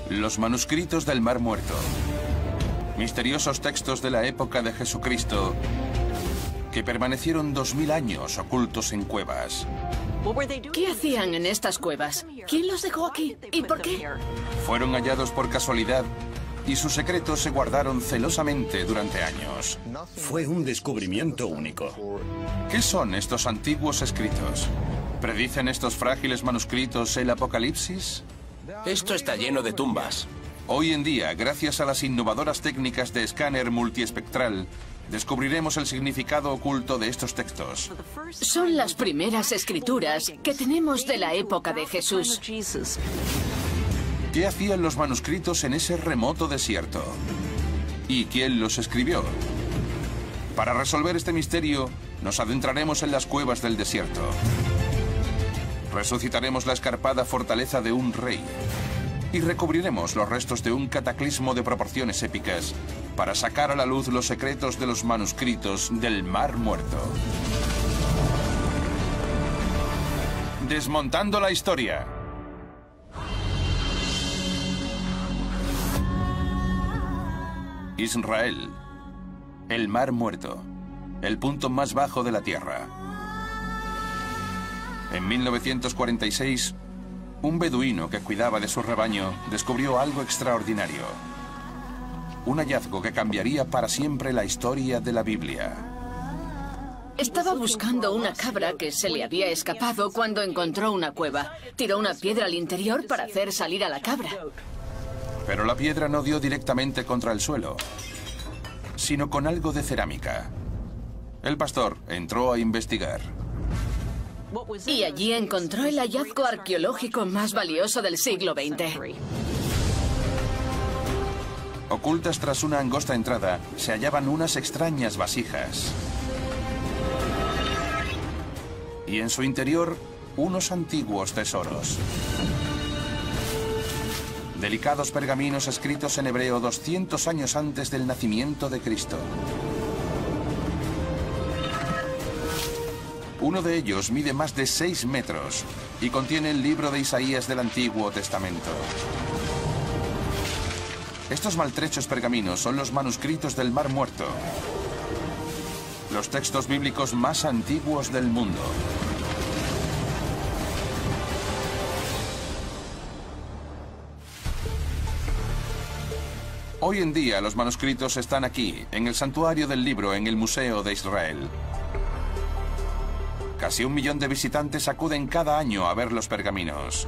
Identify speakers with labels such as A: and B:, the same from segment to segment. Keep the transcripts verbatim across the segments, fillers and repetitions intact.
A: Los manuscritos del Mar Muerto. Misteriosos textos de la época de Jesucristo que permanecieron dos mil años ocultos en cuevas.
B: ¿Qué hacían en estas cuevas? ¿Quién los dejó aquí? ¿Y por qué?
A: Fueron hallados por casualidad y sus secretos se guardaron celosamente durante años.
C: Fue un descubrimiento único.
A: ¿Qué son estos antiguos escritos? ¿Predicen estos frágiles manuscritos el apocalipsis?
D: Esto está lleno de tumbas.
A: Hoy en día, gracias a las innovadoras técnicas de escáner multiespectral, descubriremos el significado oculto de estos textos.
B: Son las primeras escrituras que tenemos de la época de Jesús.
A: ¿Qué hacían los manuscritos en ese remoto desierto? ¿Y quién los escribió? Para resolver este misterio, nos adentraremos en las cuevas del desierto. Resucitaremos la escarpada fortaleza de un rey y recubriremos los restos de un cataclismo de proporciones épicas para sacar a la luz los secretos de los manuscritos del Mar Muerto. Desmontando la historia. Israel, el Mar Muerto, el punto más bajo de la Tierra. En mil novecientos cuarenta y seis, un beduino que cuidaba de su rebaño descubrió algo extraordinario. Un hallazgo que cambiaría para siempre la historia de la Biblia.
B: Estaba buscando una cabra que se le había escapado cuando encontró una cueva. Tiró una piedra al interior para hacer salir a la cabra.
A: Pero la piedra no dio directamente contra el suelo, sino con algo de cerámica. El pastor entró a investigar.
B: Y allí encontró el hallazgo arqueológico más valioso del siglo veinte.
A: Ocultas tras una angosta entrada, se hallaban unas extrañas vasijas. Y en su interior, unos antiguos tesoros. Delicados pergaminos escritos en hebreo doscientos años antes del nacimiento de Cristo. Uno de ellos mide más de seis metros y contiene el libro de Isaías del Antiguo Testamento. Estos maltrechos pergaminos son los manuscritos del Mar Muerto, los textos bíblicos más antiguos del mundo. Hoy en día los manuscritos están aquí, en el santuario del libro, en el Museo de Israel. Casi un millón de visitantes acuden cada año a ver los pergaminos.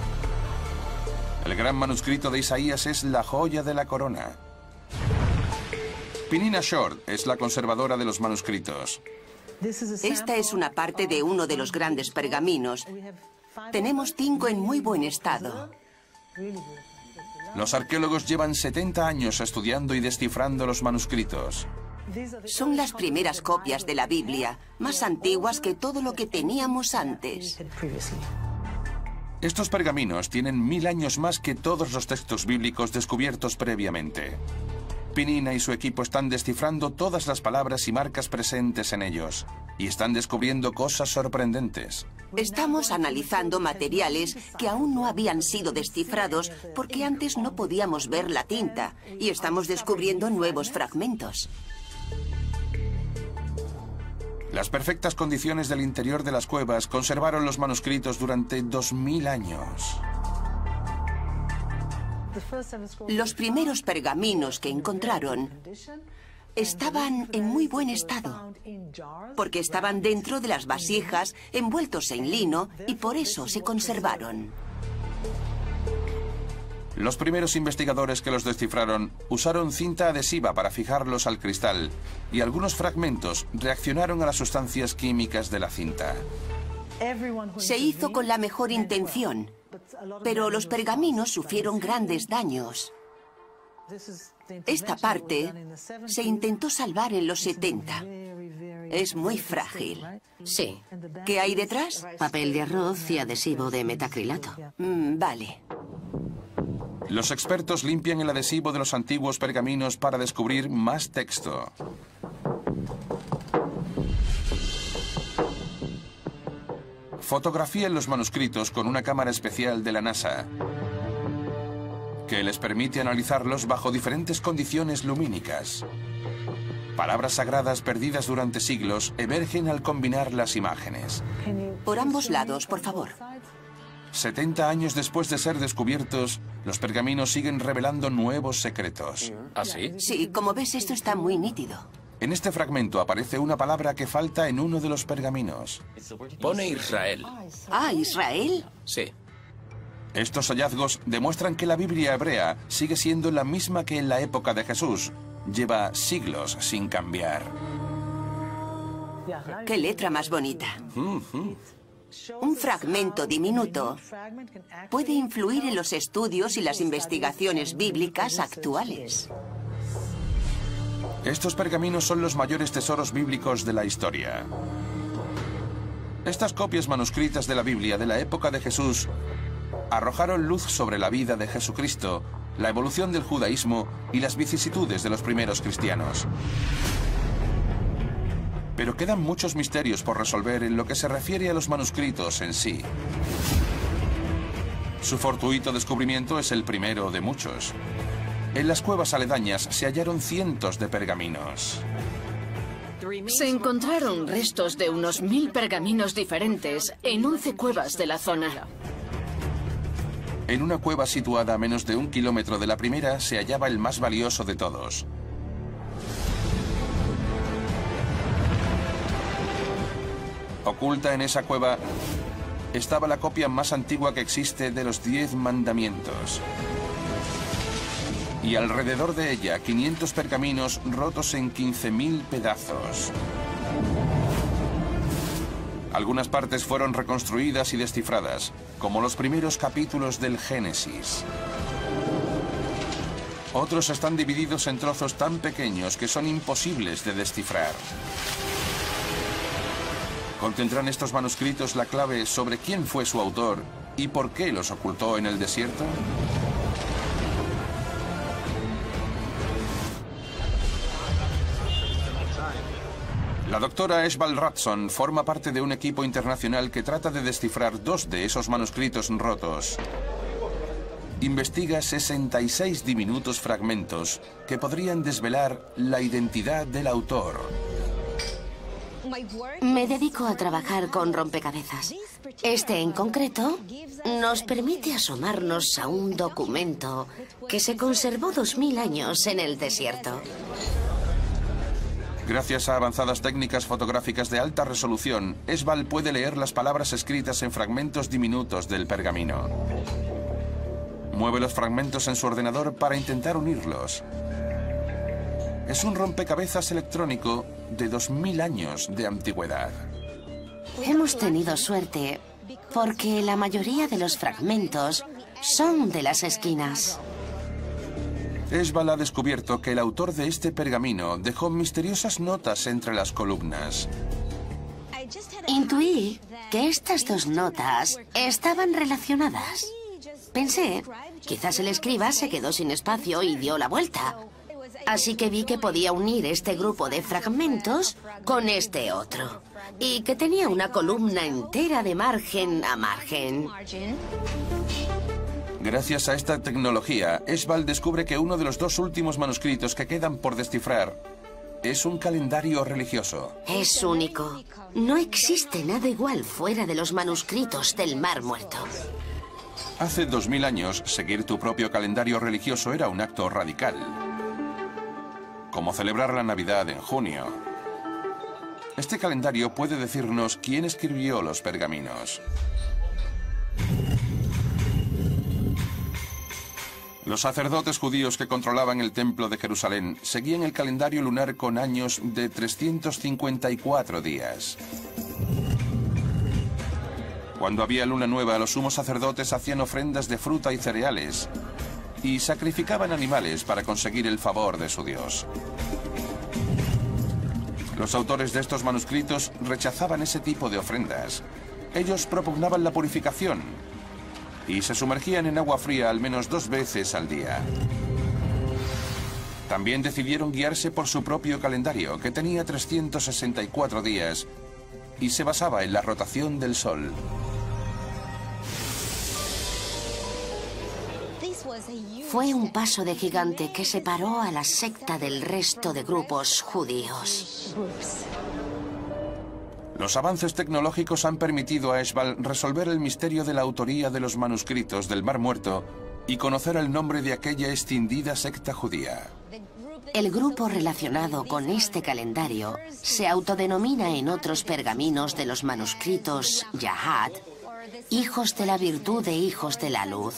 A: El gran manuscrito de Isaías es la joya de la corona. Peninnah Short es la conservadora de los manuscritos.
E: Esta es una parte de uno de los grandes pergaminos. Tenemos cinco en muy buen estado.
A: Los arqueólogos llevan setenta años estudiando y descifrando los manuscritos.
E: Son las primeras copias de la Biblia, más antiguas que todo lo que teníamos antes.
A: Estos pergaminos tienen mil años más que todos los textos bíblicos descubiertos previamente. Peninnah y su equipo están descifrando todas las palabras y marcas presentes en ellos, y están descubriendo cosas sorprendentes.
E: Estamos analizando materiales que aún no habían sido descifrados porque antes no podíamos ver la tinta, y estamos descubriendo nuevos fragmentos.
A: Las perfectas condiciones del interior de las cuevas conservaron los manuscritos durante dos mil años.
E: Los primeros pergaminos que encontraron estaban en muy buen estado, porque estaban dentro de las vasijas envueltos en lino y por eso se conservaron.
A: Los primeros investigadores que los descifraron usaron cinta adhesiva para fijarlos al cristal y algunos fragmentos reaccionaron a las sustancias químicas de la cinta.
E: Se hizo con la mejor intención, pero los pergaminos sufrieron grandes daños. Esta parte se intentó salvar en los setenta. Es muy frágil.
F: Sí.
E: ¿Qué hay detrás?
F: Papel de arroz y adhesivo de metacrilato.
E: Mm, vale.
A: Los expertos limpian el adhesivo de los antiguos pergaminos para descubrir más texto. Fotografían los manuscritos con una cámara especial de la NASA, que les permite analizarlos bajo diferentes condiciones lumínicas. Palabras sagradas perdidas durante siglos emergen al combinar las imágenes.
E: Por ambos lados, por favor.
A: setenta años después de ser descubiertos, los pergaminos siguen revelando nuevos secretos.
D: ¿Ah, sí?
E: Sí, como ves, esto está muy nítido.
A: En este fragmento aparece una palabra que falta en uno de los pergaminos.
D: Pone Israel.
E: Ah, ¿Israel?
D: Sí.
A: Estos hallazgos demuestran que la Biblia hebrea sigue siendo la misma que en la época de Jesús. Lleva siglos sin cambiar.
E: ¡Qué letra más bonita! Un fragmento diminuto puede influir en los estudios y las investigaciones bíblicas actuales.
A: Estos pergaminos son los mayores tesoros bíblicos de la historia. Estas copias manuscritas de la Biblia de la época de Jesús arrojaron luz sobre la vida de Jesucristo, la evolución del judaísmo y las vicisitudes de los primeros cristianos. Pero quedan muchos misterios por resolver en lo que se refiere a los manuscritos en sí. Su fortuito descubrimiento es el primero de muchos. En las cuevas aledañas se hallaron cientos de pergaminos.
B: Se encontraron restos de unos mil pergaminos diferentes en once cuevas de la zona.
A: En una cueva situada a menos de un kilómetro de la primera se hallaba el más valioso de todos. Oculta en esa cueva estaba la copia más antigua que existe de los Diez Mandamientos. Y alrededor de ella, quinientos pergaminos rotos en quince mil pedazos. Algunas partes fueron reconstruidas y descifradas, como los primeros capítulos del Génesis. Otros están divididos en trozos tan pequeños que son imposibles de descifrar. ¿Contendrán estos manuscritos la clave sobre quién fue su autor y por qué los ocultó en el desierto? La doctora Esval Ratson forma parte de un equipo internacional que trata de descifrar dos de esos manuscritos rotos. Investiga sesenta y seis diminutos fragmentos que podrían desvelar la identidad del autor.
F: Me dedico a trabajar con rompecabezas. Este en concreto nos permite asomarnos a un documento que se conservó dos mil años en el desierto.
A: Gracias a avanzadas técnicas fotográficas de alta resolución, Esval puede leer las palabras escritas en fragmentos diminutos del pergamino. Mueve los fragmentos en su ordenador para intentar unirlos. Es un rompecabezas electrónico de dos mil años de antigüedad.
F: Hemos tenido suerte porque la mayoría de los fragmentos son de las esquinas.
A: Esval ha descubierto que el autor de este pergamino dejó misteriosas notas entre las columnas.
F: Intuí que estas dos notas estaban relacionadas. Pensé, quizás el escriba se quedó sin espacio y dio la vuelta. Así que vi que podía unir este grupo de fragmentos con este otro. Y que tenía una columna entera de margen a margen.
A: Gracias a esta tecnología, Esval descubre que uno de los dos últimos manuscritos que quedan por descifrar es un calendario religioso.
F: Es único. No existe nada igual fuera de los manuscritos del Mar Muerto.
A: Hace dos mil años, seguir tu propio calendario religioso era un acto radical. Como celebrar la Navidad en junio. Este calendario puede decirnos quién escribió los pergaminos. Los sacerdotes judíos que controlaban el templo de Jerusalén seguían el calendario lunar con años de trescientos cincuenta y cuatro días. Cuando había luna nueva, los sumos sacerdotes hacían ofrendas de fruta y cereales y sacrificaban animales para conseguir el favor de su Dios. Los autores de estos manuscritos rechazaban ese tipo de ofrendas. Ellos propugnaban la purificación y se sumergían en agua fría al menos dos veces al día. También decidieron guiarse por su propio calendario, que tenía trescientos sesenta y cuatro días y se basaba en la rotación del Sol.
F: Fue un paso de gigante que separó a la secta del resto de grupos judíos.
A: Los avances tecnológicos han permitido a Eshbal resolver el misterio de la autoría de los manuscritos del Mar Muerto y conocer el nombre de aquella extendida secta judía.
F: El grupo relacionado con este calendario se autodenomina en otros pergaminos de los manuscritos Yahad, hijos de la virtud e hijos de la luz.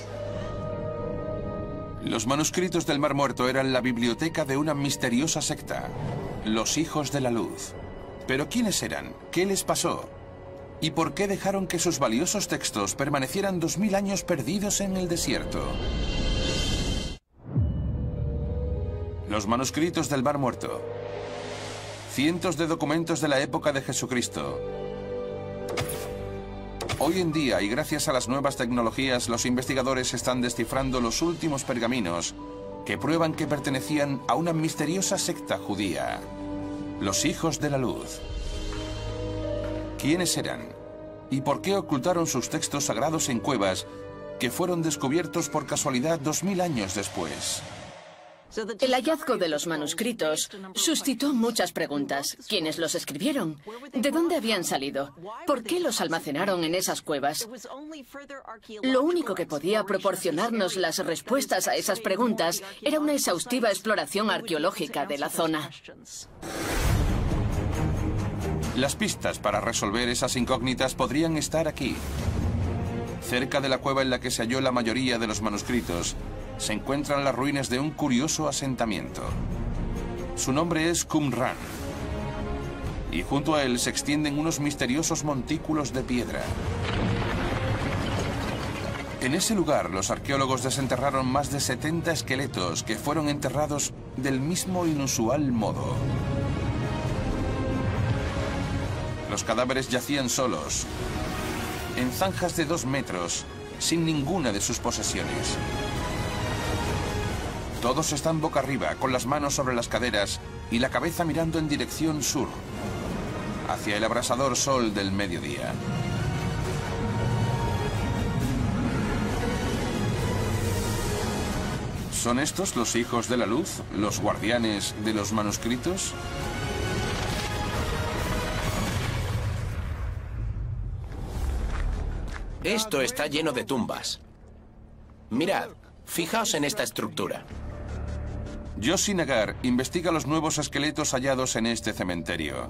A: Los manuscritos del Mar Muerto eran la biblioteca de una misteriosa secta, los hijos de la luz. ¿Pero quiénes eran? ¿Qué les pasó? ¿Y por qué dejaron que sus valiosos textos permanecieran dos mil años perdidos en el desierto? Los manuscritos del Mar Muerto. Cientos de documentos de la época de Jesucristo. Hoy en día, y gracias a las nuevas tecnologías, los investigadores están descifrando los últimos pergaminos que prueban que pertenecían a una misteriosa secta judía. Los hijos de la luz. ¿Quiénes eran? ¿Y por qué ocultaron sus textos sagrados en cuevas que fueron descubiertos por casualidad dos mil años después?
B: El hallazgo de los manuscritos suscitó muchas preguntas. ¿Quiénes los escribieron? ¿De dónde habían salido? ¿Por qué los almacenaron en esas cuevas? Lo único que podía proporcionarnos las respuestas a esas preguntas era una exhaustiva exploración arqueológica de la zona.
A: Las pistas para resolver esas incógnitas podrían estar aquí. Cerca de la cueva en la que se halló la mayoría de los manuscritos, se encuentran las ruinas de un curioso asentamiento. Su nombre es Qumran, y junto a él se extienden unos misteriosos montículos de piedra. En ese lugar, los arqueólogos desenterraron más de setenta esqueletos que fueron enterrados del mismo inusual modo. Los cadáveres yacían solos, en zanjas de dos metros, sin ninguna de sus posesiones. Todos están boca arriba, con las manos sobre las caderas y la cabeza mirando en dirección sur, hacia el abrasador sol del mediodía. ¿Son estos los hijos de la luz, los guardianes de los manuscritos?
D: Esto está lleno de tumbas. Mirad, fijaos en esta estructura.
A: Yossi Nagar investiga los nuevos esqueletos hallados en este cementerio.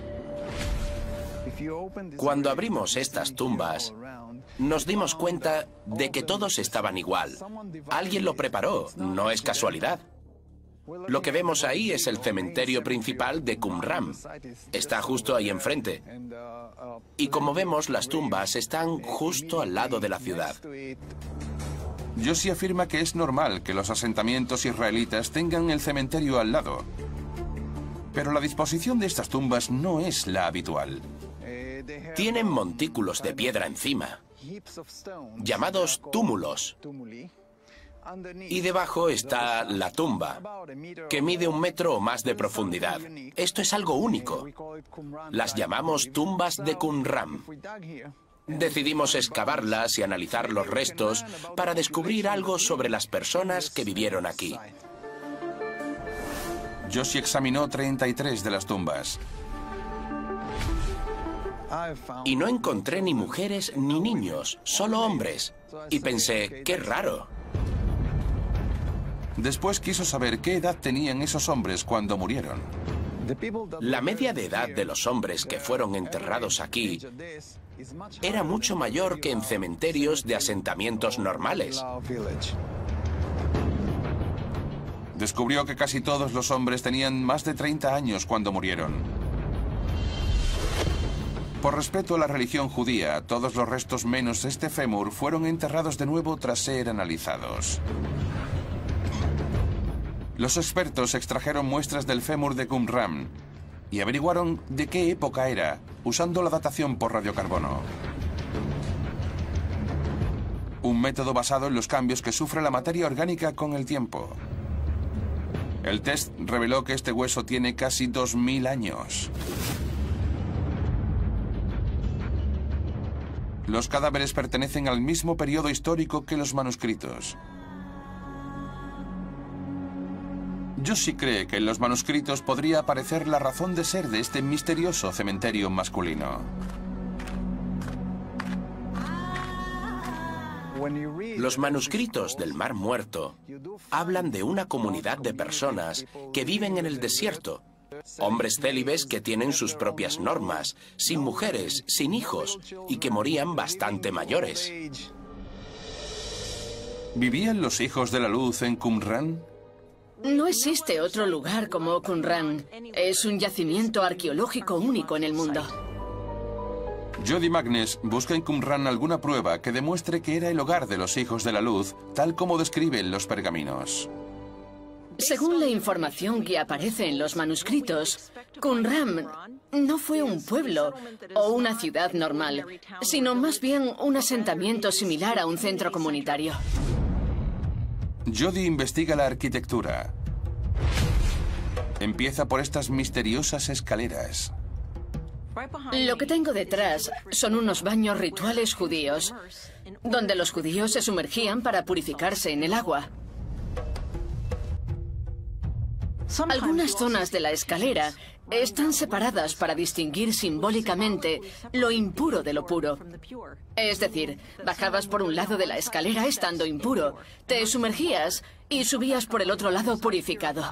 D: Cuando abrimos estas tumbas, nos dimos cuenta de que todos estaban igual. Alguien lo preparó, no es casualidad. Lo que vemos ahí es el cementerio principal de Qumran. Está justo ahí enfrente. Y como vemos, las tumbas están justo al lado de la ciudad.
A: Yossi afirma que es normal que los asentamientos israelitas tengan el cementerio al lado. Pero la disposición de estas tumbas no es la habitual.
D: Tienen montículos de piedra encima, llamados túmulos. Y debajo está la tumba, que mide un metro o más de profundidad. Esto es algo único. Las llamamos tumbas de Qumran. Decidimos excavarlas y analizar los restos para descubrir algo sobre las personas que vivieron aquí.
A: Yossi examinó treinta y tres de las tumbas.
D: Y no encontré ni mujeres ni niños, solo hombres. Y pensé, qué raro.
A: Después quiso saber qué edad tenían esos hombres cuando murieron.
D: La media de edad de los hombres que fueron enterrados aquí era mucho mayor que en cementerios de asentamientos normales.
A: Descubrió que casi todos los hombres tenían más de treinta años cuando murieron. Por respeto a la religión judía, todos los restos menos este fémur fueron enterrados de nuevo tras ser analizados. Los expertos extrajeron muestras del fémur de Qumran y averiguaron de qué época era, usando la datación por radiocarbono. Un método basado en los cambios que sufre la materia orgánica con el tiempo. El test reveló que este hueso tiene casi dos mil años. Los cadáveres pertenecen al mismo periodo histórico que los manuscritos. Josie cree que en los manuscritos podría aparecer la razón de ser de este misterioso cementerio masculino.
D: Los manuscritos del Mar Muerto hablan de una comunidad de personas que viven en el desierto. Hombres célibes que tienen sus propias normas, sin mujeres, sin hijos, y que morían bastante mayores.
A: ¿Vivían los hijos de la luz en Qumran?
B: No existe otro lugar como Qumran. Es un yacimiento arqueológico único en el mundo.
A: Jody Magness busca en Qumran alguna prueba que demuestre que era el hogar de los hijos de la luz, tal como describen los pergaminos.
B: Según la información que aparece en los manuscritos, Qumran no fue un pueblo o una ciudad normal, sino más bien un asentamiento similar a un centro comunitario.
A: Jody investiga la arquitectura. Empieza por estas misteriosas escaleras.
B: Lo que tengo detrás son unos baños rituales judíos, donde los judíos se sumergían para purificarse en el agua. Algunas zonas de la escalera están separadas para distinguir simbólicamente lo impuro de lo puro. Es decir, bajabas por un lado de la escalera estando impuro, te sumergías y subías por el otro lado purificado.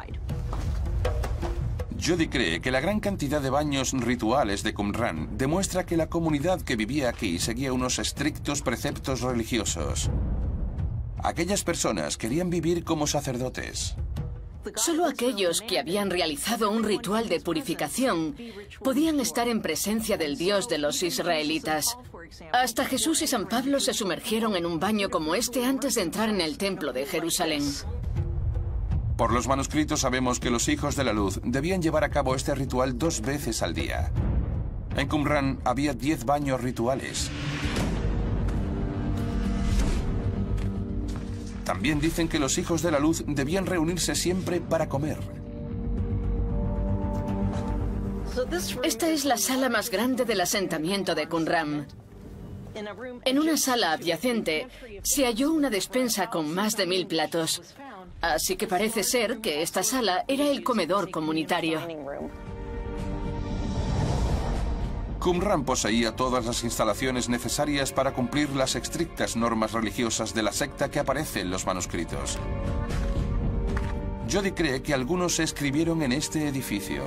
A: Jody cree que la gran cantidad de baños rituales de Qumran demuestra que la comunidad que vivía aquí seguía unos estrictos preceptos religiosos. Aquellas personas querían vivir como sacerdotes.
B: Solo aquellos que habían realizado un ritual de purificación podían estar en presencia del Dios de los israelitas. Hasta Jesús y San Pablo se sumergieron en un baño como este antes de entrar en el templo de Jerusalén.
A: Por los manuscritos sabemos que los hijos de la luz debían llevar a cabo este ritual dos veces al día. En Qumran había diez baños rituales. También dicen que los hijos de la luz debían reunirse siempre para comer.
B: Esta es la sala más grande del asentamiento de Qumran. En una sala adyacente se halló una despensa con más de mil platos. Así que parece ser que esta sala era el comedor comunitario.
A: Qumran poseía todas las instalaciones necesarias para cumplir las estrictas normas religiosas de la secta que aparece en los manuscritos. Jody cree que algunos se escribieron en este edificio.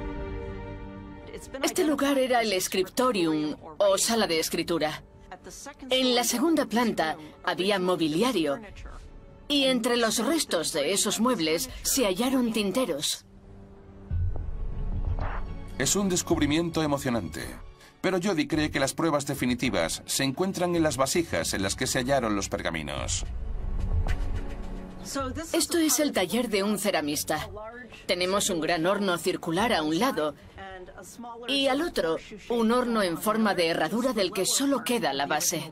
B: Este lugar era el scriptorium, o sala de escritura. En la segunda planta había mobiliario, y entre los restos de esos muebles se hallaron tinteros.
A: Es un descubrimiento emocionante, pero Jody cree que las pruebas definitivas se encuentran en las vasijas en las que se hallaron los pergaminos.
B: Esto es el taller de un ceramista. Tenemos un gran horno circular a un lado y al otro un horno en forma de herradura del que solo queda la base.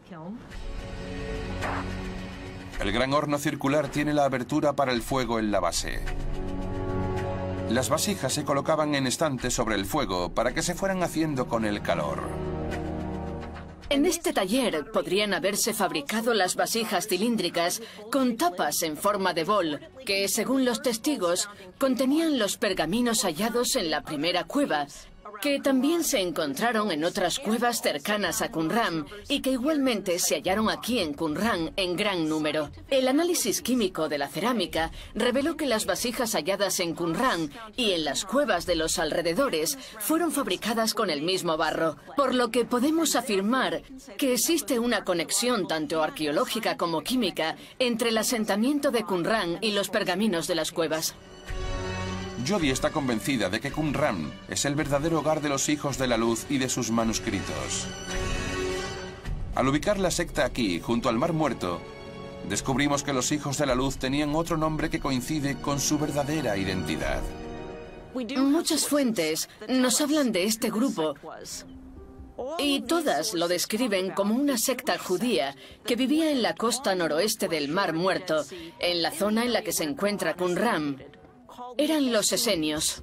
A: El gran horno circular tiene la abertura para el fuego en la base. Las vasijas se colocaban en estantes sobre el fuego para que se fueran haciendo con el calor.
B: En este taller podrían haberse fabricado las vasijas cilíndricas con tapas en forma de bol, que, según los testigos, contenían los pergaminos hallados en la primera cueva, que también se encontraron en otras cuevas cercanas a Qumran y que igualmente se hallaron aquí en Qumran en gran número. El análisis químico de la cerámica reveló que las vasijas halladas en Qumran y en las cuevas de los alrededores fueron fabricadas con el mismo barro, por lo que podemos afirmar que existe una conexión tanto arqueológica como química entre el asentamiento de Qumran y los pergaminos de las cuevas.
A: Jody está convencida de que Qumran es el verdadero hogar de los hijos de la luz y de sus manuscritos. Al ubicar la secta aquí, junto al Mar Muerto, descubrimos que los hijos de la luz tenían otro nombre que coincide con su verdadera identidad.
B: Muchas fuentes nos hablan de este grupo y todas lo describen como una secta judía que vivía en la costa noroeste del Mar Muerto, en la zona en la que se encuentra Qumran. Eran los esenios.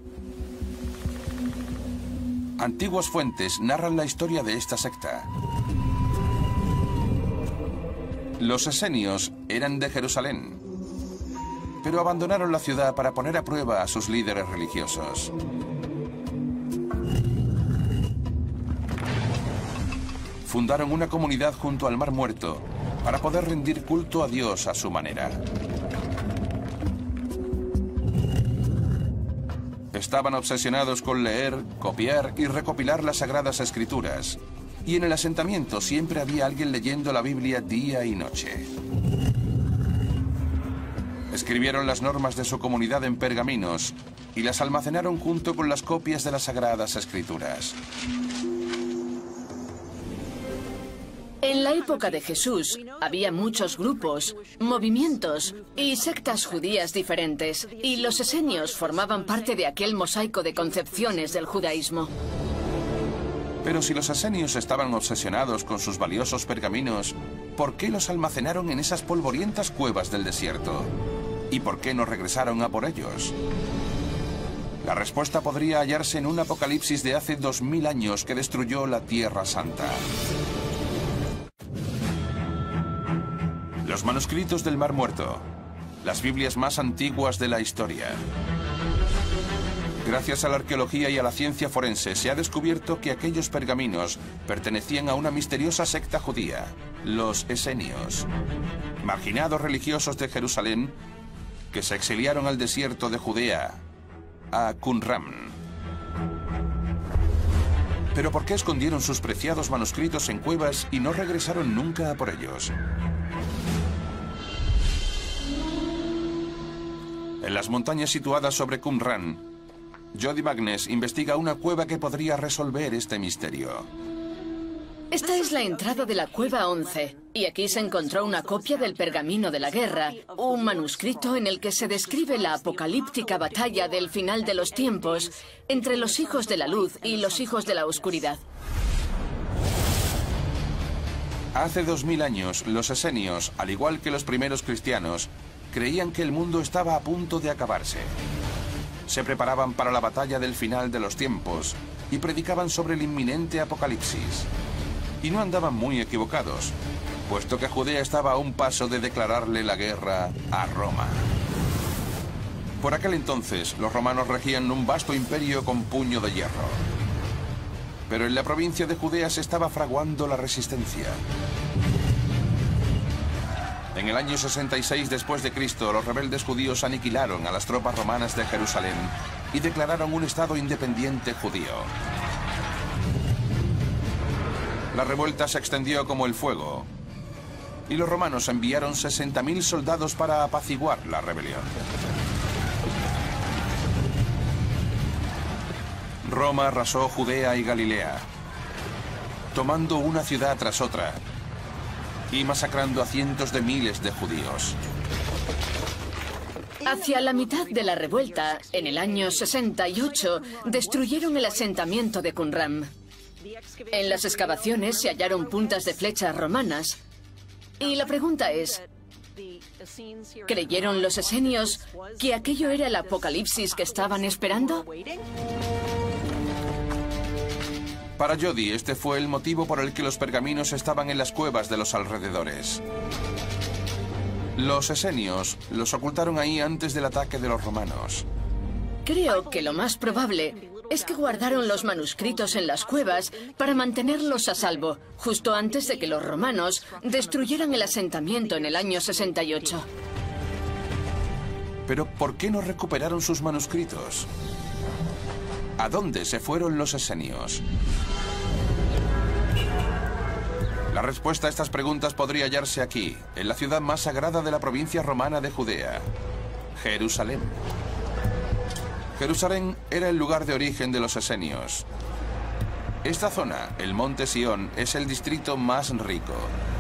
A: Antiguas fuentes narran la historia de esta secta. Los esenios eran de Jerusalén. pero abandonaron la ciudad para poner a prueba a sus líderes religiosos. Fundaron una comunidad junto al Mar Muerto para poder rendir culto a Dios a su manera. Estaban obsesionados con leer, copiar y recopilar las Sagradas Escrituras. Y en el asentamiento siempre había alguien leyendo la Biblia día y noche. Escribieron las normas de su comunidad en pergaminos y las almacenaron junto con las copias de las Sagradas Escrituras.
B: En la época de Jesús había muchos grupos, movimientos y sectas judías diferentes, y los esenios formaban parte de aquel mosaico de concepciones del judaísmo.
A: Pero si los esenios estaban obsesionados con sus valiosos pergaminos, ¿por qué los almacenaron en esas polvorientas cuevas del desierto? ¿Y por qué no regresaron a por ellos? La respuesta podría hallarse en un apocalipsis de hace dos mil años que destruyó la Tierra Santa. Los manuscritos del Mar Muerto, las Biblias más antiguas de la historia. Gracias a la arqueología y a la ciencia forense se ha descubierto que aquellos pergaminos pertenecían a una misteriosa secta judía, los esenios, marginados religiosos de Jerusalén que se exiliaron al desierto de Judea, a Qumran. Pero ¿por qué escondieron sus preciados manuscritos en cuevas y no regresaron nunca a por ellos? En las montañas situadas sobre Qumran, Jody Magness investiga una cueva que podría resolver este misterio.
B: Esta es la entrada de la cueva once, y aquí se encontró una copia del pergamino de la guerra, un manuscrito en el que se describe la apocalíptica batalla del final de los tiempos entre los hijos de la luz y los hijos de la oscuridad.
A: Hace dos mil años, los esenios, al igual que los primeros cristianos, creían que el mundo estaba a punto de acabarse. Se preparaban para la batalla del final de los tiempos y predicaban sobre el inminente apocalipsis. Y no andaban muy equivocados, puesto que Judea estaba a un paso de declararle la guerra a Roma. Por aquel entonces, los romanos regían un vasto imperio con puño de hierro. Pero en la provincia de Judea se estaba fraguando la resistencia. En el año sesenta y seis después de Cristo, los rebeldes judíos aniquilaron a las tropas romanas de Jerusalén y declararon un estado independiente judío. La revuelta se extendió como el fuego, y los romanos enviaron sesenta mil soldados para apaciguar la rebelión. Roma arrasó Judea y Galilea, tomando una ciudad tras otra y masacrando a cientos de miles de judíos.
B: Hacia la mitad de la revuelta, en el año sesenta y ocho, destruyeron el asentamiento de Qumran. En las excavaciones se hallaron puntas de flechas romanas. Y la pregunta es, ¿creyeron los esenios que aquello era el apocalipsis que estaban esperando?
A: Para Jody, este fue el motivo por el que los pergaminos estaban en las cuevas de los alrededores. Los esenios los ocultaron ahí antes del ataque de los romanos.
B: Creo que lo más probable es que guardaron los manuscritos en las cuevas para mantenerlos a salvo, justo antes de que los romanos destruyeran el asentamiento en el año sesenta y ocho.
A: Pero ¿por qué no recuperaron sus manuscritos? ¿A dónde se fueron los esenios? La respuesta a estas preguntas podría hallarse aquí, en la ciudad más sagrada de la provincia romana de Judea, Jerusalén. Jerusalén era el lugar de origen de los esenios. Esta zona, el monte Sión, es el distrito más rico.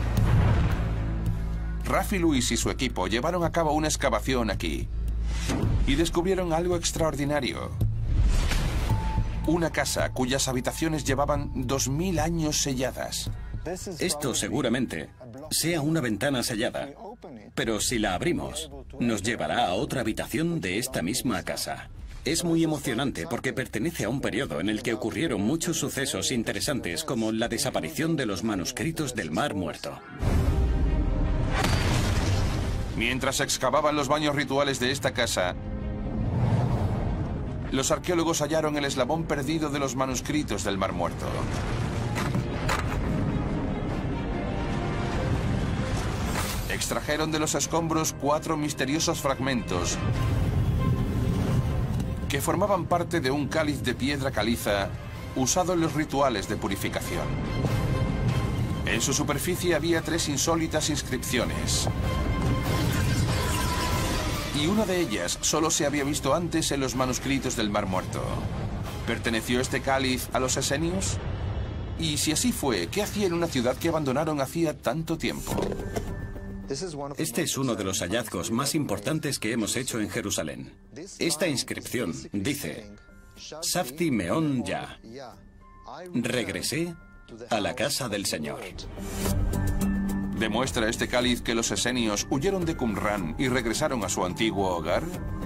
A: Rafi Lewis y su equipo llevaron a cabo una excavación aquí y descubrieron algo extraordinario. Una casa cuyas habitaciones llevaban dos mil años selladas.
C: Esto seguramente sea una ventana sellada, pero si la abrimos, nos llevará a otra habitación de esta misma casa. Es muy emocionante porque pertenece a un periodo en el que ocurrieron muchos sucesos interesantes, como la desaparición de los manuscritos del Mar Muerto.
A: Mientras excavaban los baños rituales de esta casa, los arqueólogos hallaron el eslabón perdido de los manuscritos del Mar Muerto. Extrajeron de los escombros cuatro misteriosos fragmentos que formaban parte de un cáliz de piedra caliza usado en los rituales de purificación. En su superficie había tres insólitas inscripciones. Y una de ellas solo se había visto antes en los manuscritos del Mar Muerto. ¿Perteneció este cáliz a los esenios? Y si así fue, ¿qué hacía en una ciudad que abandonaron hacía tanto tiempo?
C: Este es uno de los hallazgos más importantes que hemos hecho en Jerusalén. Esta inscripción dice: Safti Meon Ya. Regresé a la casa del Señor.
A: ¿Demuestra este cáliz que los esenios huyeron de Qumran y regresaron a su antiguo hogar?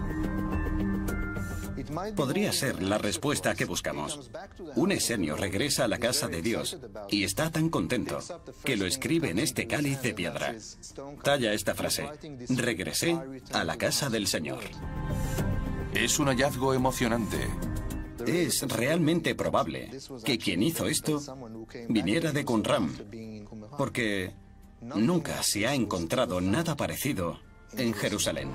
C: Podría ser la respuesta que buscamos. Un esenio regresa a la casa de Dios y está tan contento que lo escribe en este cáliz de piedra. Talla esta frase: regresé a la casa del Señor.
A: Es un hallazgo emocionante.
C: Es realmente probable que quien hizo esto viniera de Qumran, porque nunca se ha encontrado nada parecido en Jerusalén.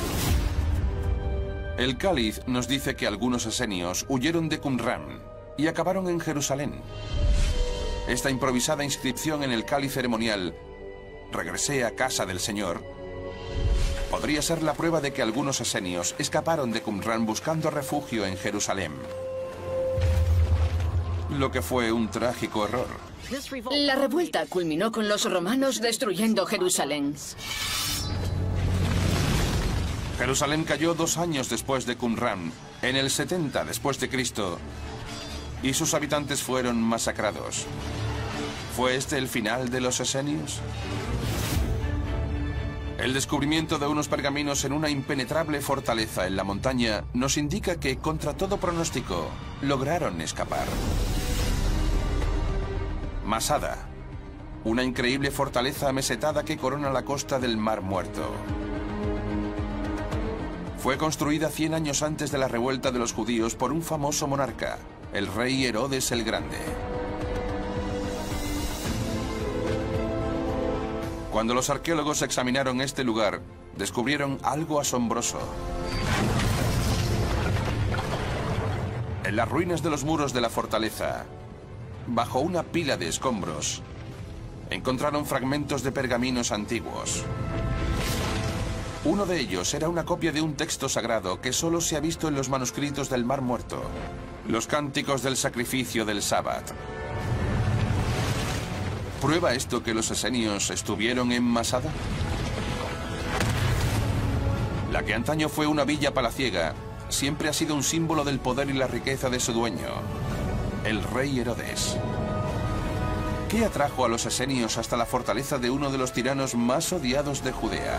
A: El cáliz nos dice que algunos esenios huyeron de Qumran y acabaron en Jerusalén. Esta improvisada inscripción en el cáliz ceremonial, regresé a casa del Señor, podría ser la prueba de que algunos esenios escaparon de Qumran buscando refugio en Jerusalén. Lo que fue un trágico error.
B: La revuelta culminó con los romanos destruyendo Jerusalén.
A: Jerusalén cayó dos años después de Qumran, en el setenta después de Cristo, y sus habitantes fueron masacrados. ¿Fue este el final de los esenios? El descubrimiento de unos pergaminos en una impenetrable fortaleza en la montaña nos indica que, contra todo pronóstico, lograron escapar. Masada, una increíble fortaleza amesetada que corona la costa del Mar Muerto. Fue construida cien años antes de la revuelta de los judíos por un famoso monarca, el rey Herodes el Grande. Cuando los arqueólogos examinaron este lugar, descubrieron algo asombroso. En las ruinas de los muros de la fortaleza, bajo una pila de escombros, encontraron fragmentos de pergaminos antiguos. Uno de ellos era una copia de un texto sagrado que solo se ha visto en los manuscritos del Mar Muerto, los cánticos del sacrificio del Sábat. ¿Prueba esto que los esenios estuvieron en Masada? La que antaño fue una villa palaciega, siempre ha sido un símbolo del poder y la riqueza de su dueño, el rey Herodes. ¿Qué atrajo a los esenios hasta la fortaleza de uno de los tiranos más odiados de Judea?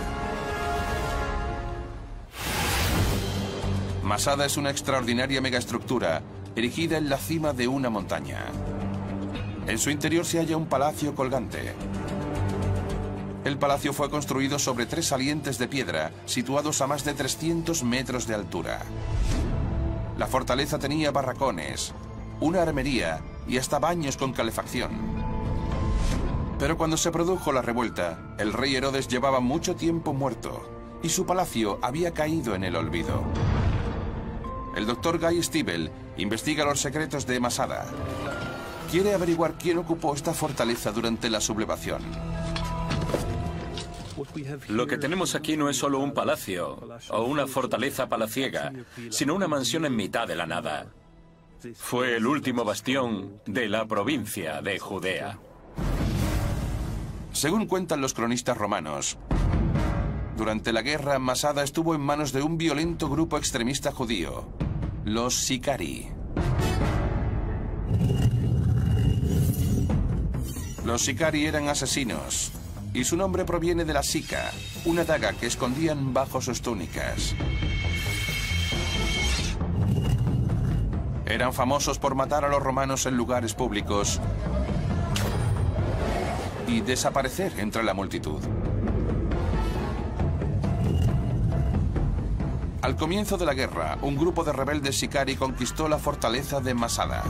A: Masada es una extraordinaria megaestructura erigida en la cima de una montaña. En su interior se halla un palacio colgante. El palacio fue construido sobre tres salientes de piedra situados a más de trescientos metros de altura. La fortaleza tenía barracones, una armería y hasta baños con calefacción. Pero cuando se produjo la revuelta, el rey Herodes llevaba mucho tiempo muerto y su palacio había caído en el olvido. El doctor Guy Stiebel investiga los secretos de Masada. Quiere averiguar quién ocupó esta fortaleza durante la sublevación.
G: Lo que tenemos aquí no es solo un palacio o una fortaleza palaciega, sino una mansión en mitad de la nada. Fue el último bastión de la provincia de Judea.
A: Según cuentan los cronistas romanos, durante la guerra, Masada estuvo en manos de un violento grupo extremista judío, los Sicari. Los Sicari eran asesinos, y su nombre proviene de la sica, una daga que escondían bajo sus túnicas. Eran famosos por matar a los romanos en lugares públicos y desaparecer entre la multitud. Al comienzo de la guerra, un grupo de rebeldes Sicarii conquistó la fortaleza de Masada.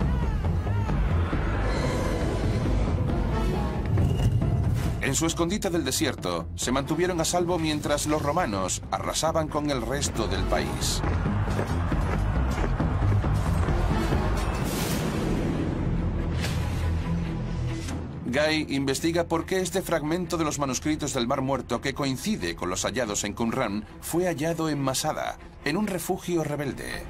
A: En su escondite del desierto, se mantuvieron a salvo mientras los romanos arrasaban con el resto del país. Guy investiga por qué este fragmento de los manuscritos del Mar Muerto, que coincide con los hallados en Qumran, fue hallado en Masada, en un refugio rebelde.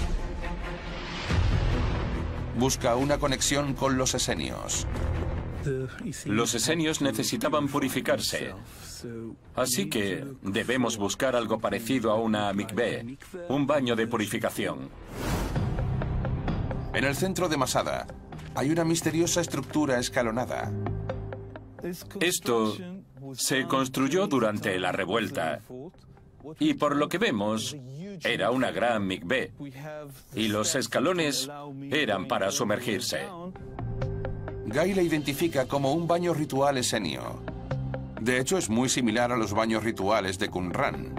A: Busca una conexión con los esenios.
G: Los esenios necesitaban purificarse, así que debemos buscar algo parecido a una mikveh, un baño de purificación.
A: En el centro de Masada hay una misteriosa estructura escalonada.
G: Esto se construyó durante la revuelta y por lo que vemos era una gran mikveh y los escalones eran para sumergirse.
A: Guy la identifica como un baño ritual esenio. De hecho, es muy similar a los baños rituales de Qumran.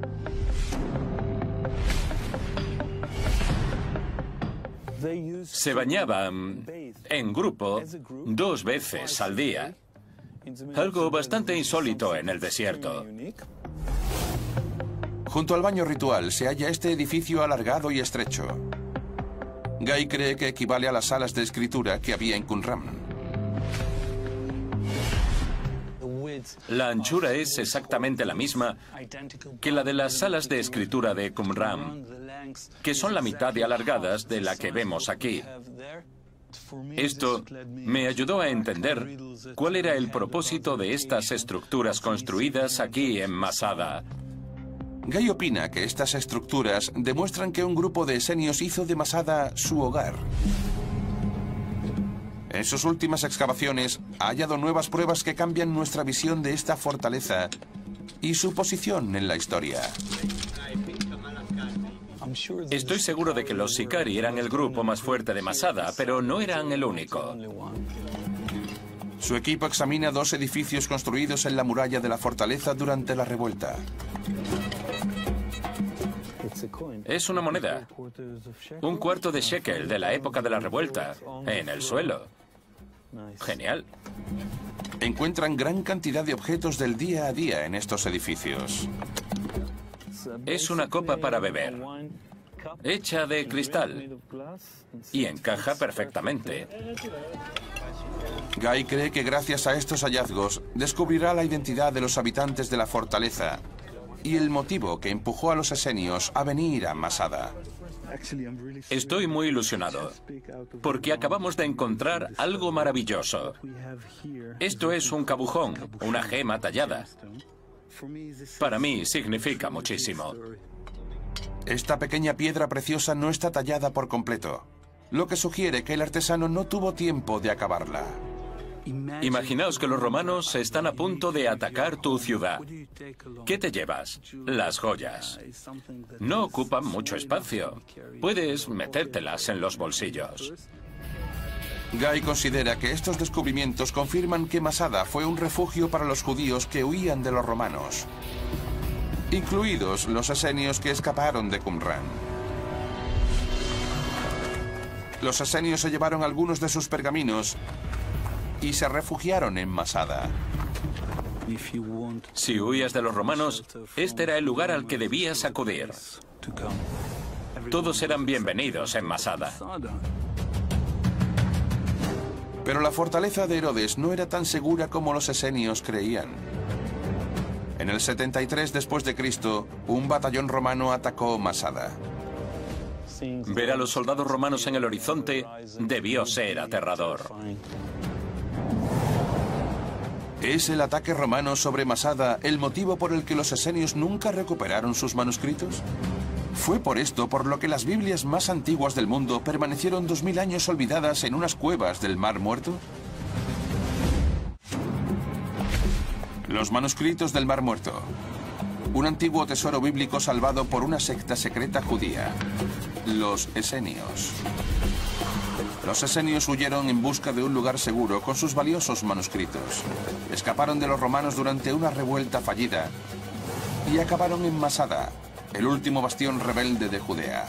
G: Se bañaban en grupo dos veces al día, algo bastante insólito en el desierto.
A: Junto al baño ritual se halla este edificio alargado y estrecho. Guy cree que equivale a las salas de escritura que había en Qumran.
G: La anchura es exactamente la misma que la de las salas de escritura de Qumran, que son la mitad de alargadas de la que vemos aquí. Esto me ayudó a entender cuál era el propósito de estas estructuras construidas aquí en Masada.
A: Guy opina que estas estructuras demuestran que un grupo de esenios hizo de Masada su hogar. En sus últimas excavaciones ha hallado nuevas pruebas que cambian nuestra visión de esta fortaleza y su posición en la historia.
G: Estoy seguro de que los Sicarii eran el grupo más fuerte de Masada, pero no eran el único.
A: Su equipo examina dos edificios construidos en la muralla de la fortaleza durante la revuelta.
G: Es una moneda. Un cuarto de shekel de la época de la revuelta, en el suelo. Genial.
A: Encuentran gran cantidad de objetos del día a día en estos edificios.
G: Es una copa para beber, hecha de cristal, y encaja perfectamente.
A: Guy cree que gracias a estos hallazgos descubrirá la identidad de los habitantes de la fortaleza y el motivo que empujó a los esenios a venir a Masada.
G: Estoy muy ilusionado, porque acabamos de encontrar algo maravilloso. Esto es un cabujón, una gema tallada. Para mí significa muchísimo.
A: Esta pequeña piedra preciosa no está tallada por completo, lo que sugiere que el artesano no tuvo tiempo de acabarla.
G: Imaginaos que los romanos están a punto de atacar tu ciudad. ¿Qué te llevas? Las joyas. No ocupan mucho espacio. Puedes metértelas en los bolsillos.
A: Guy considera que estos descubrimientos confirman que Masada fue un refugio para los judíos que huían de los romanos, incluidos los esenios que escaparon de Qumran. Los esenios se llevaron algunos de sus pergaminos y se refugiaron en Masada.
G: Si huías de los romanos, este era el lugar al que debías acudir. Todos eran bienvenidos en Masada.
A: Pero la fortaleza de Herodes no era tan segura como los esenios creían. En el setenta y tres después de Cristo, un batallón romano atacó Masada.
G: Ver a los soldados romanos en el horizonte debió ser aterrador.
A: ¿Es el ataque romano sobre Masada el motivo por el que los esenios nunca recuperaron sus manuscritos? ¿Fue por esto por lo que las Biblias más antiguas del mundo permanecieron dos mil años olvidadas en unas cuevas del Mar Muerto? Los manuscritos del Mar Muerto. Un antiguo tesoro bíblico salvado por una secta secreta judía. Los esenios. Los esenios huyeron en busca de un lugar seguro con sus valiosos manuscritos. Escaparon de los romanos durante una revuelta fallida y acabaron en Masada, el último bastión rebelde de Judea.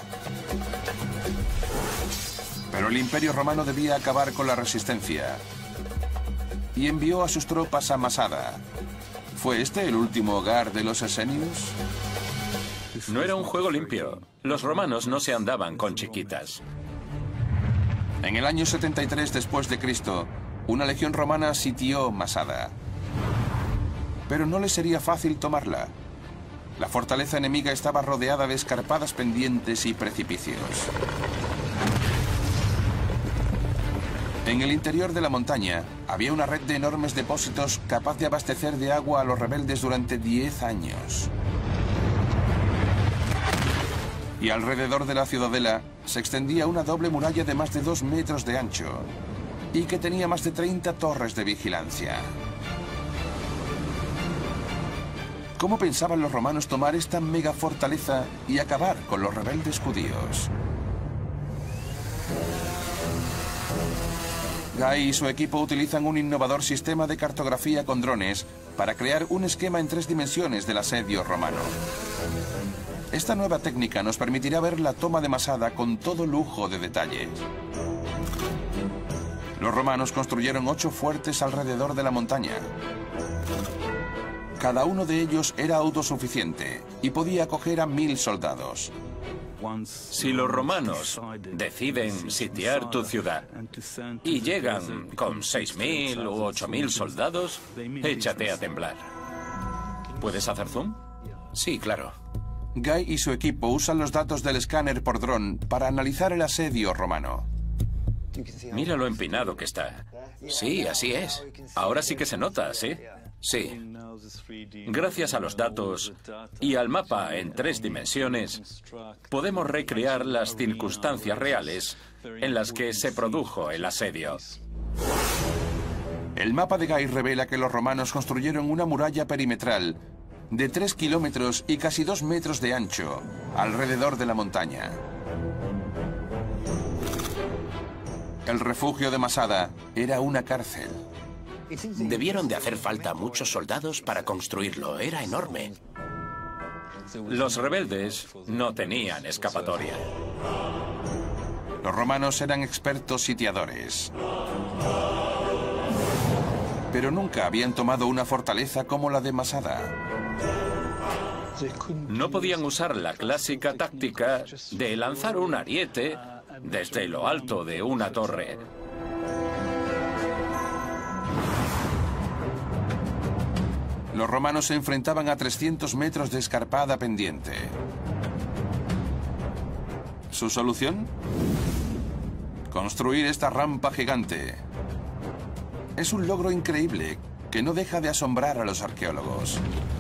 A: Pero el Imperio Romano debía acabar con la resistencia y envió a sus tropas a Masada. ¿Fue este el último hogar de los esenios?
G: No era un juego limpio. Los romanos no se andaban con chiquitas.
A: En el año setenta y tres después de Cristo, una legión romana sitió Masada. Pero no le sería fácil tomarla. La fortaleza enemiga estaba rodeada de escarpadas pendientes y precipicios. En el interior de la montaña había una red de enormes depósitos capaz de abastecer de agua a los rebeldes durante diez años. Y alrededor de la ciudadela se extendía una doble muralla de más de dos metros de ancho y que tenía más de treinta torres de vigilancia. ¿Cómo pensaban los romanos tomar esta mega fortaleza y acabar con los rebeldes judíos? Guy y su equipo utilizan un innovador sistema de cartografía con drones para crear un esquema en tres dimensiones del asedio romano. Esta nueva técnica nos permitirá ver la toma de Masada con todo lujo de detalles. Los romanos construyeron ocho fuertes alrededor de la montaña. Cada uno de ellos era autosuficiente y podía acoger a mil soldados.
G: Si los romanos deciden sitiar tu ciudad y llegan con seis mil u ocho mil soldados, échate a temblar. ¿Puedes hacer zoom?
D: Sí, claro.
A: Guy y su equipo usan los datos del escáner por dron para analizar el asedio romano.
G: Mira lo empinado que está.
D: Sí, así es.
G: Ahora sí que se nota, ¿sí?
D: Sí.
G: Gracias a los datos y al mapa en tres dimensiones, podemos recrear las circunstancias reales en las que se produjo el asedio.
A: El mapa de Guy revela que los romanos construyeron una muralla perimetral de tres kilómetros y casi dos metros de ancho alrededor de la montaña. El refugio de Masada era una cárcel.
D: Debieron de hacer falta muchos soldados para construirlo. Era enorme.
G: Los rebeldes no tenían escapatoria.
A: Los romanos eran expertos sitiadores. Pero nunca habían tomado una fortaleza como la de Masada.
G: No podían usar la clásica táctica de lanzar un ariete desde lo alto de una torre.
A: Los romanos se enfrentaban a trescientos metros de escarpada pendiente. ¿Su solución? Construir esta rampa gigante. Es un logro increíble que no deja de asombrar a los arqueólogos.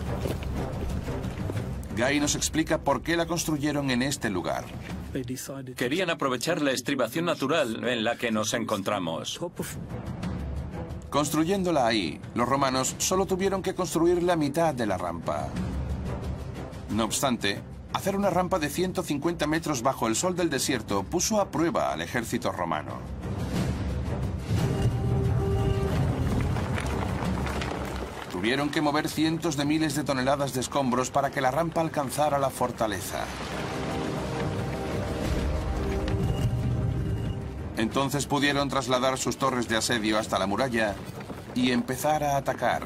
A: Guy nos explica por qué la construyeron en este lugar.
G: Querían aprovechar la estribación natural en la que nos encontramos.
A: Construyéndola ahí, los romanos solo tuvieron que construir la mitad de la rampa. No obstante, hacer una rampa de ciento cincuenta metros bajo el sol del desierto puso a prueba al ejército romano. Tuvieron que mover cientos de miles de toneladas de escombros para que la rampa alcanzara la fortaleza. Entonces pudieron trasladar sus torres de asedio hasta la muralla y empezar a atacar.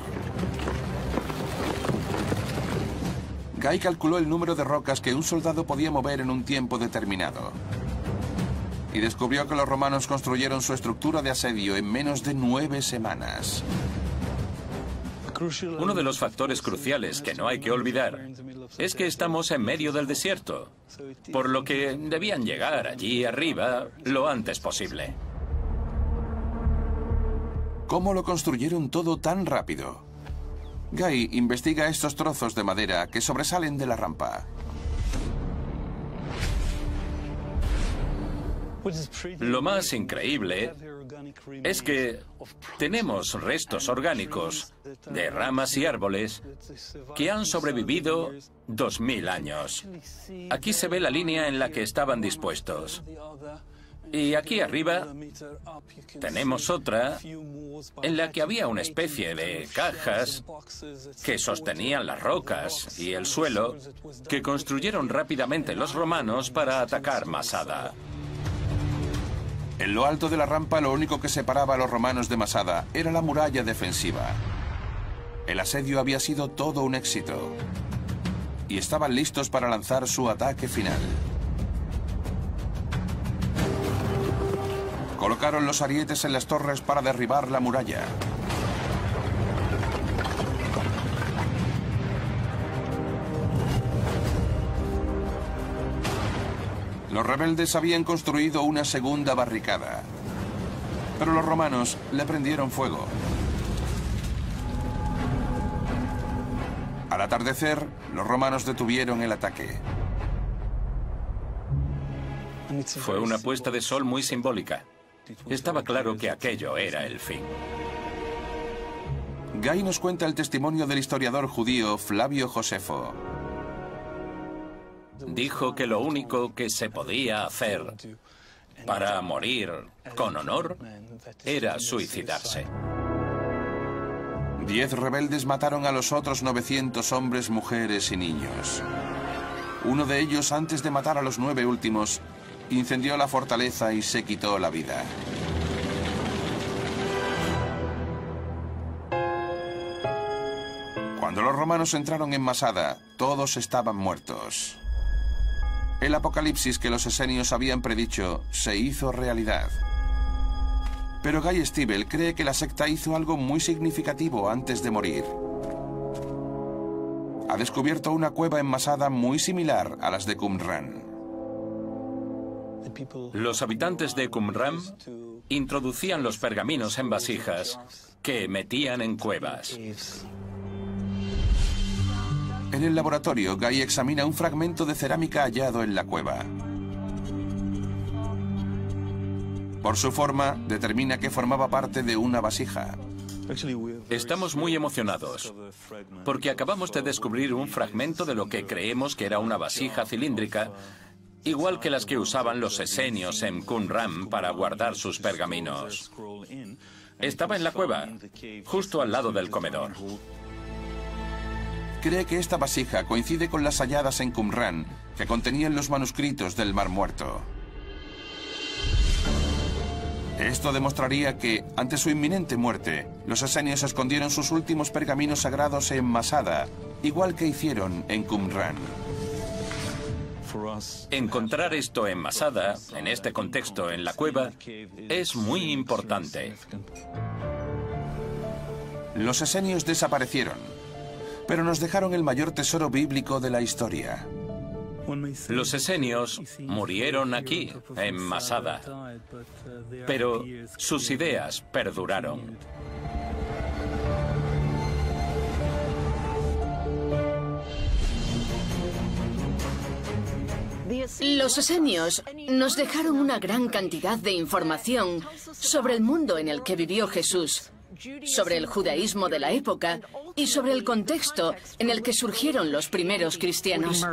A: Guy calculó el número de rocas que un soldado podía mover en un tiempo determinado. Y descubrió que los romanos construyeron su estructura de asedio en menos de nueve semanas.
G: Uno de los factores cruciales que no hay que olvidar es que estamos en medio del desierto, por lo que debían llegar allí arriba lo antes posible.
A: ¿Cómo lo construyeron todo tan rápido? Guy investiga estos trozos de madera que sobresalen de la rampa.
G: Lo más increíble es que tenemos restos orgánicos de ramas y árboles que han sobrevivido dos mil años. Aquí se ve la línea en la que estaban dispuestos. Y aquí arriba tenemos otra en la que había una especie de cajas que sostenían las rocas y el suelo que construyeron rápidamente los romanos para atacar Masada.
A: En lo alto de la rampa, lo único que separaba a los romanos de Masada era la muralla defensiva. El asedio había sido todo un éxito y estaban listos para lanzar su ataque final. Colocaron los arietes en las torres para derribar la muralla. Los rebeldes habían construido una segunda barricada, pero los romanos le prendieron fuego. Al atardecer, los romanos detuvieron el ataque.
G: Fue una puesta de sol muy simbólica. Estaba claro que aquello era el fin.
A: Guy nos cuenta el testimonio del historiador judío Flavio Josefo.
G: Dijo que lo único que se podía hacer para morir con honor era suicidarse.
A: Diez rebeldes mataron a los otros novecientos hombres, mujeres y niños. Uno de ellos, antes de matar a los nueve últimos, incendió la fortaleza y se quitó la vida. Cuando los romanos entraron en Masada, todos estaban muertos. El apocalipsis que los esenios habían predicho se hizo realidad. Pero Guy Stiebel cree que la secta hizo algo muy significativo antes de morir. Ha descubierto una cueva en Masada muy similar a las de Qumran.
G: Los habitantes de Qumran introducían los pergaminos en vasijas que metían en cuevas.
A: En el laboratorio, Guy examina un fragmento de cerámica hallado en la cueva. Por su forma, determina que formaba parte de una vasija.
G: Estamos muy emocionados, porque acabamos de descubrir un fragmento de lo que creemos que era una vasija cilíndrica, igual que las que usaban los esenios en Qumran para guardar sus pergaminos. Estaba en la cueva, justo al lado del comedor.
A: Cree que esta vasija coincide con las halladas en Qumran, que contenían los manuscritos del Mar Muerto. Esto demostraría que, ante su inminente muerte, los esenios escondieron sus últimos pergaminos sagrados en Masada, igual que hicieron en Qumran.
G: Encontrar esto en Masada, en este contexto, en la cueva, es muy importante.
A: Los esenios desaparecieron, pero nos dejaron el mayor tesoro bíblico de la historia.
G: Los esenios murieron aquí, en Masada, pero sus ideas perduraron.
B: Los esenios nos dejaron una gran cantidad de información sobre el mundo en el que vivió Jesús, sobre el judaísmo de la época y sobre el contexto en el que surgieron los primeros cristianos.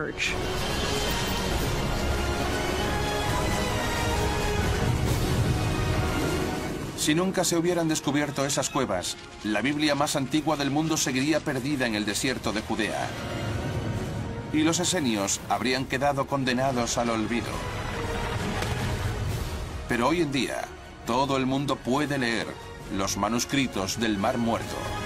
A: Si nunca se hubieran descubierto esas cuevas, la Biblia más antigua del mundo seguiría perdida en el desierto de Judea. Y los esenios habrían quedado condenados al olvido. Pero hoy en día, todo el mundo puede leer los manuscritos del Mar Muerto.